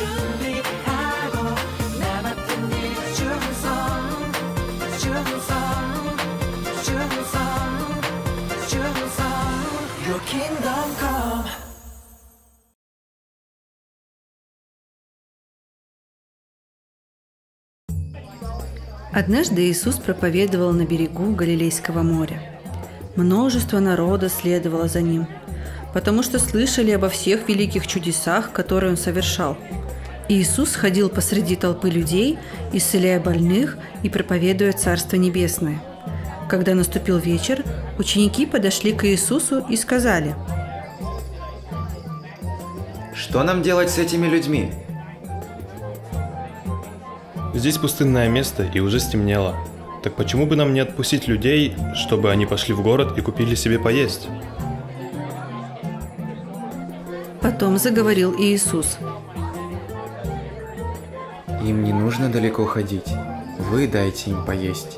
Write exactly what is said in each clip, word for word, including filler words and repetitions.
준비하고 나 맡은 일 충성 충성 충성 충성 Your kingdom come. Однажды Иисус проповедовал на берегу Галилейского моря. Множество народа следовало за Ним, потому что слышали обо всех великих чудесах, которые Он совершал. Иисус ходил посреди толпы людей, исцеляя больных и проповедуя Царство Небесное. Когда наступил вечер, ученики подошли к Иисусу и сказали: «Что нам делать с этими людьми?» Здесь пустынное место и уже стемнело. Так почему бы нам не отпустить людей, чтобы они пошли в город и купили себе поесть? Потом заговорил Иисус: Им не нужно далеко ходить. Вы дайте им поесть.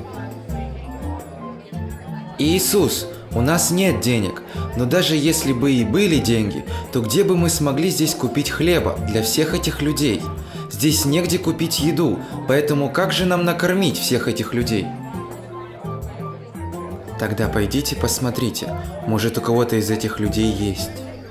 Иисус, у нас нет денег, но даже если бы и были деньги, то где бы мы смогли здесь купить хлеба для всех этих людей? Здесь негде купить еду, поэтому как же нам накормить всех этих людей? Тогда пойдите посмотрите, может, у кого-то из этих людей есть.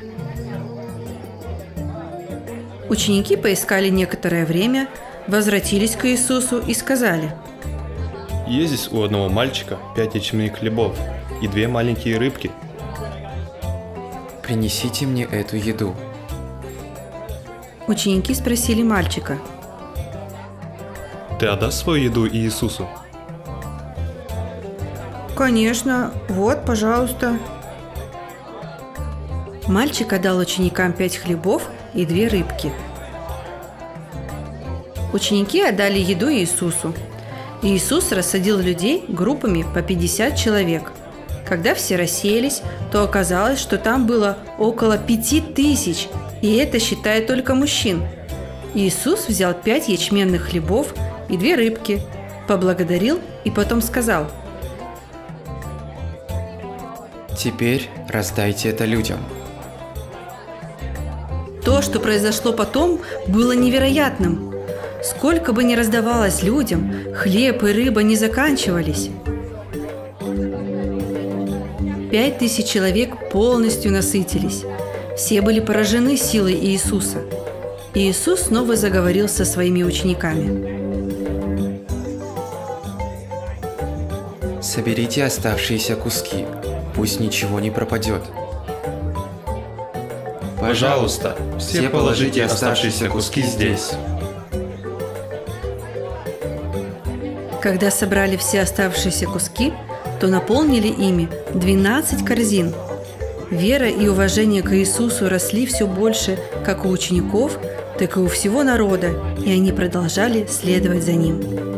Ученики поискали некоторое время, возвратились к Иисусу и сказали: Есть здесь у одного мальчика пять ячменных хлебов и две маленькие рыбки. Принесите мне эту еду. Ученики спросили мальчика: Ты отдашь свою еду Иисусу? Конечно, вот, пожалуйста. Мальчик отдал ученикам пять хлебов и две рыбки. Ученики отдали еду Иисусу. Иисус рассадил людей группами по пятьдесят человек. Когда все рассеялись, то оказалось, что там было около пяти тысяч, и это считая только мужчин. Иисус взял пять ячменных хлебов и две рыбки, поблагодарил и потом сказал: Теперь раздайте это людям. То, что произошло потом, было невероятным. Сколько бы ни раздавалось людям, хлеб и рыба не заканчивались. Пять тысяч человек полностью насытились. Все были поражены силой Иисуса. Иисус снова заговорил со своими учениками: Соберите оставшиеся куски, пусть ничего не пропадет. Пожалуйста, все положите оставшиеся куски здесь. Когда собрали все оставшиеся куски, то наполнили ими двенадцать корзин. Вера и уважение к Иисусу росли все больше как у учеников, так и у всего народа, и они продолжали следовать за Ним.